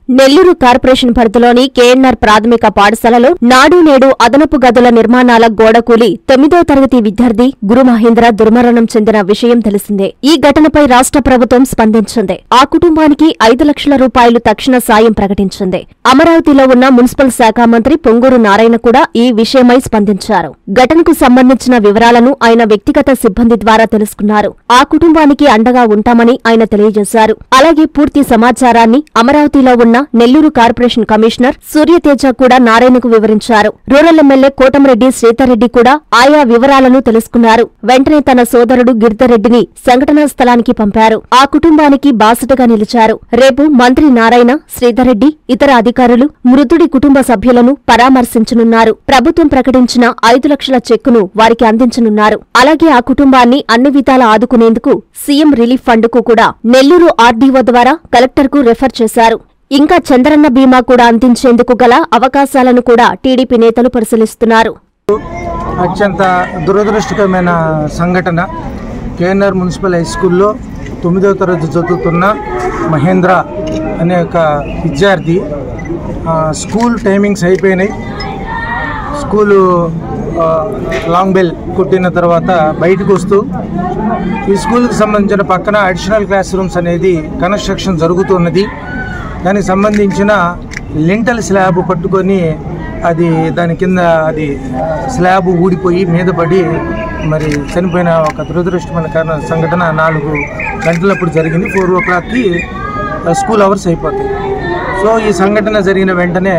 Nellore corporation పరిధిలోని KNR ప్రాథమిక పాఠశాలలో నాడు నేడు అదనపు గదుల నిర్మాణాల గోడకూలి 9వ తరగతి విద్యార్థి గురు మహేంద్ర దుర్మరణం చెందిన విషయం తెలిసిందే. ఈ ఘటనపై రాష్ట్ర ప్రభుత్వం స్పందించింది. ఆ కుటుంబానికి 5 లక్షల రూపాయలు తక్షణ సాయం ప్రకటించింది. అమరావతిలో ఉన్న మున్సిపల్ శాఖ మంత్రి పొంగూరు నారాయణ కూడా ఈ విషయమై స్పందించారు. ఘటనకు సంబంధించిన వివరాలను ఆయన వ్యక్తిగత సిబ్బంది ద్వారా తెలుసుకున్నారు. ఆ కుటుంబానికి అండగా ఉంటామని ఆయన తెలియజేశారు. అలాగే పూర్తి సమాచారాన్ని అమరావతిలో ఉన్న నెల్లూరు కార్పొరేషన్ కమిషనర్ సూర్యతేజ కూడా నారాయణకు వివరించారు. రూరల్ ఎమ్మెల్యే కోటంరెడ్డి శ్రీధర్రెడ్డి కూడా ఆయా వివరాలను తెలుసుకున్నారు. వెంటనే తన సోదరుడు గిరిధర్రెడ్డిని సంఘటనా స్థలానికి పంపారు. ఆ కుటుంబానికి బాసటగా నిలిచారు. రేపు మంత్రి నారాయణ, శ్రీధర్రెడ్డి, ఇతర అధికారులు మృతుడి కుటుంబ సభ్యులను పరామర్శించనున్నారు. ప్రభుత్వం ప్రకటించిన 5 లక్షల చెక్కును వారికి అందించనున్నారు. అలాగే ఆ కుటుంబాన్ని అన్ని విధాలా ఆదుకునేందుకు సీఎం రిలీఫ్ ఫండ్కు కూడా నెల్లూరు ఆర్డీఓ ద్వారా కలెక్టర్కు రెఫర్ చేశారు. ఇంకా చంద్రన్న బీమా కూడా అందించేందుకు గల అవకాశాలను కూడా టీడీపీ నేతలు పరిశీలిస్తున్నారు. అత్యంత దురదృష్టకరమైన సంఘటన. కేఎన్ఆర్ మున్సిపల్ హై స్కూల్లో 9వ తరగతి చదువుతున్న మహేంద్ర అనే ఒక విద్యార్థి స్కూల్ టైమింగ్స్ అయిపోయినాయి. స్కూలు లాంగ్ బెల్ కొట్టిన తర్వాత బయటకు వస్తూ ఈ స్కూల్కి సంబంధించిన పక్కన అడిషనల్ క్లాస్ రూమ్స్ అనేది కన్స్ట్రక్షన్ జరుగుతున్నది. దానికి సంబంధించిన లింటల్ స్లాబ్ పట్టుకొని దాని కింద స్లాబ్ ఊడిపోయి మీద పడి మరి చనిపోయిన ఒక దురదృష్టమైన సంఘటన 4 గంటలప్పుడు జరిగింది. 4 o'clockకి స్కూల్ అవర్స్ అయిపోతాయి. సో ఈ సంఘటన జరిగిన వెంటనే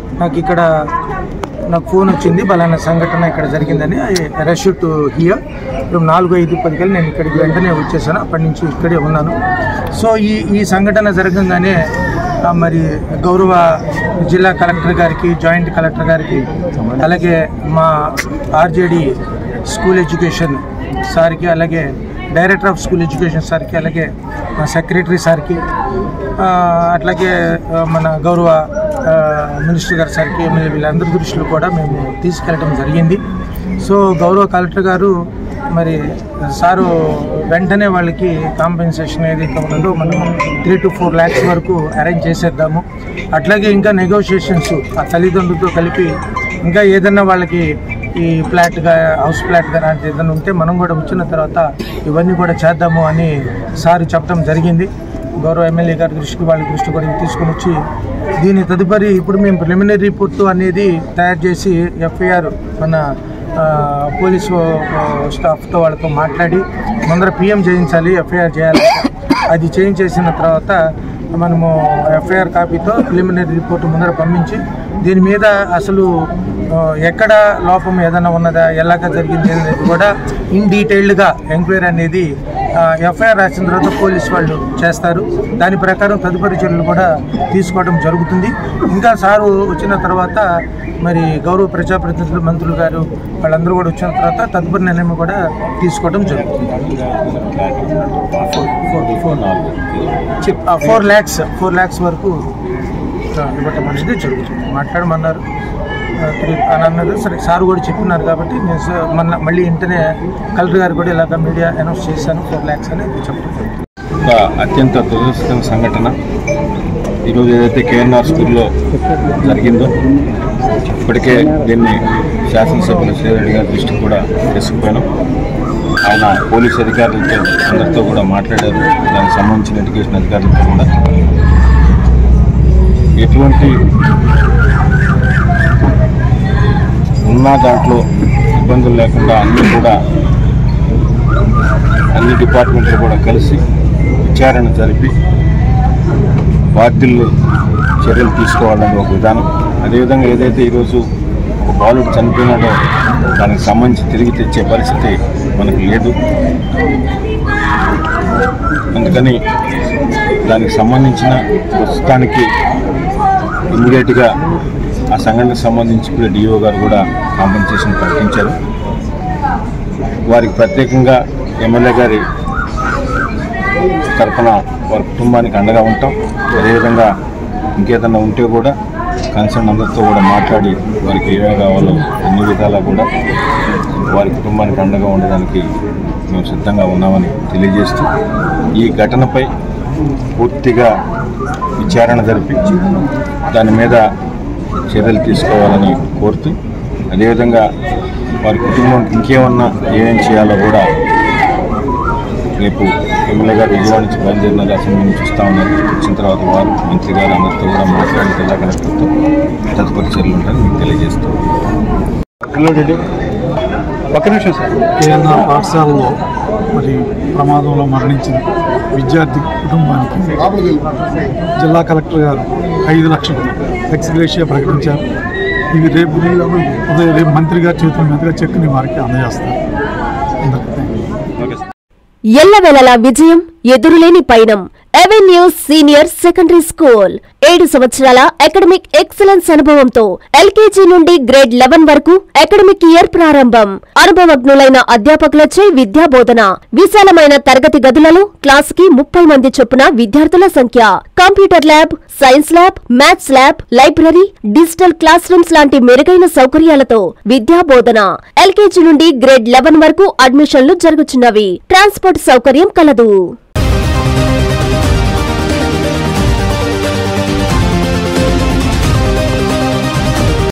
నాకు ఫోన్ వచ్చింది, బలానా సంఘటన ఇక్కడ జరిగిందని. Rush to here. ఇప్పుడు 4:05 నేను ఇక్కడికి వెంటనే వచ్చేసాను. అప్పటి నుంచి ఇక్కడే ఉన్నాను. సో ఈ సంఘటన జరగంగానే మరి గౌరవ జిల్లా కలెక్టర్ గారికి, జాయింట్ కలెక్టర్ గారికి, అలాగే మా ఆర్జేడీ స్కూల్ ఎడ్యుకేషన్ సార్కి, అలాగే డైరెక్టర్ ఆఫ్ స్కూల్ ఎడ్యుకేషన్ సార్కి, అలాగే మా సెక్రటరీ సార్కి, అట్లాగే మన గౌరవ మినిస్టర్ గారి సార్కి, ఎమ్మెల్యే వీళ్ళందరి దృష్టిలో కూడా మేము తీసుకెళ్ళడం జరిగింది. సో గౌరవ కలెక్టర్ గారు మరి సారు వెంటనే వాళ్ళకి కాంపెన్సేషన్ ఏదైతే ఉన్నదో మనం 3 to 4 lakhs వరకు అరేంజ్ చేసేద్దాము. అట్లాగే ఇంకా నెగోషియేషన్స్ ఆ తల్లిదండ్రులతో కలిపి ఇంకా ఏదన్నా వాళ్ళకి ఈ హౌస్ ఫ్లాట్ లాంటి ఏదైనా ఉంటే మనం కూడా వచ్చిన తర్వాత ఇవన్నీ కూడా చేద్దాము అని సారు చెప్పడం జరిగింది. గౌరవ ఎమ్మెల్యే గారి దృష్టికి, వాళ్ళ దృష్టి కూడా తీసుకుని వచ్చి దీని తదుపరి ఇప్పుడు మేము ప్రిలిమినరీ రిపోర్ట్ అనేది తయారు చేసి ఎఫ్ఐఆర్ మన పోలీసు స్టాఫ్తో వాళ్ళతో మాట్లాడి ముందర పిఎం చేయించాలి, ఎఫ్ఐఆర్ చేయాలి. అది చేయించేసిన తర్వాత మనము ఎఫ్ఐఆర్ కాపీతో ప్రిలిమినరీ రిపోర్ట్ ముందర పంపించి దీని మీద అసలు ఎక్కడ లోపం ఏదైనా ఉన్నదా, ఎలాగా జరిగింది అనేది కూడా ఇన్ డీటెయిల్డ్గా ఎంక్వైరీ అనేది ఎఫ్ఐఆర్ రాసిన తర్వాత పోలీసు వాళ్ళు చేస్తారు. దాని ప్రకారం తదుపరి చర్యలు కూడా తీసుకోవడం జరుగుతుంది. ఇంకా సారు వచ్చిన తర్వాత మరి గౌరవ ప్రజాప్రతినిధులు, మంత్రులు గారు వాళ్ళందరూ కూడా వచ్చిన తర్వాత తదుపరి నిర్ణయం కూడా తీసుకోవడం జరుగుతుంది. 4 lakhs వరకు ఇవ్వటం అనేది జరుగుతుంది. మాట్లాడమన్నారు అని అన్నారు. సరే సార్ కూడా చెప్పినారు కాబట్టి నేను మళ్ళీ వెంటనే కలెక్టర్ గారు కూడా ఇలాగ మీడియా అనౌన్స్ చేశాను 4 lakhs అనేది చెప్పడం. ఒక అత్యంత దురదృష్టకర సంఘటన ఈరోజు ఏదైతే కేఎన్ఆర్ స్కూల్లో జరిగిందో ఇప్పటికే దీన్ని శాసనసభ్యులు శ్రీధర్రెడ్డి గారి దృష్టికి కూడా తీసుకుపోయాను. ఆయన పోలీసు అధికారులతో అందరితో కూడా మాట్లాడారు. దానికి సంబంధించిన ఎడ్యుకేషన్ అధికారులతో కూడా ఎటువంటి ఉన్న దాంట్లో ఇబ్బందులు లేకుండా అన్ని డిపార్ట్మెంట్లు కూడా కలిసి విచారణ జరిపి బాధ్యులు చర్యలు తీసుకోవాలని ఒక విధానం. అదేవిధంగా ఏదైతే ఈరోజు ఒక బాలుడు చనిపోయినాడో దానికి సంబంధించి తిరిగి తెచ్చే పరిస్థితి మనకు లేదు. అందుకని దానికి సంబంధించిన ప్రస్తుతానికి ఇమ్మీడియట్గా ఆ సంఘటనకు సంబంధించి ఇప్పుడు డిఓ గారు కూడా కాంపెన్సేషన్ ప్రకటించారు. వారికి ప్రత్యేకంగా ఎమ్మెల్యే గారి తరఫున వారి కుటుంబానికి అండగా ఉంటాం. అదేవిధంగా ఇంకేదన్నా ఉంటే కూడా కన్సర్న్ అందరితో కూడా మాట్లాడి వారికి ఏమేమి కావాలో అన్ని విధాలా కూడా వారి కుటుంబానికి అండగా ఉండడానికి మేము సిద్ధంగా ఉన్నామని తెలియజేస్తూ ఈ ఘటనపై పూర్తిగా విచారణ జరిపి దాని మీద చర్యలు తీసుకోవాలని కోరుతూ, అదేవిధంగా వారి కుటుంబం ఇంకేమన్నా ఏమేం చేయాలో కూడా రేపు ఎమ్మెల్యే గారు విజయవాడ నుంచి బయలుదేరినారు, అసెంబ్లీ నుంచి చూస్తూ ఉన్నారు. వచ్చిన తర్వాత వారు మంత్రి గారు అందరితో కూడా మాట్లాడి జిల్లా కలెక్టర్తో తదుపరి చర్యలు ఉంటాయని మీకు తెలియజేస్తాం. ఒక్క నిమిషం సార్. కేఎన్ఆర్ పాఠశాలలో మరి ప్రమాదంలో మరణించిన విద్యార్థి కుటుంబానికి జిల్లా కలెక్టర్ గారు 5 లక్షలు ఎక్స్గ్రేషియా ప్రకటించారు. ఇవి రేపు మంత్రి గారి చేతుల మీదుగా చెక్ని వారికి అందజేస్తారు. ఎల్లవేళలా విజయం, ఎదురులేని పయనం. అవెన్యూస్ సీనియర్ సెకండరీ స్కూల్ 7 సంవత్సరాల అకాడమిక్ ఎక్సలెన్స్ అనుభవంతో ఎల్కేజీ నుండి గ్రేడ్ 11 వరకు అకాడమిక్ ఇయర్ ప్రారంభం. అనుభవజ్ఞులైన అధ్యాపకులచే విద్యాబోధన. విశాలమైన తరగతి గదులలో క్లాసుకి 30 మంది చొప్పున విద్యార్థుల సంఖ్య. Computer lab, science lab, maths lab, library, digital class rooms లాంటి మెరుగైన సౌకర్యాలతో విద్యాబోధన. ఎల్కేజీ నుండి గ్రేడ్ 11 వరకు అడ్మిషన్లు జరుగుతున్నవి. ట్రాన్స్పోర్ట్ సౌకర్యం కలదు.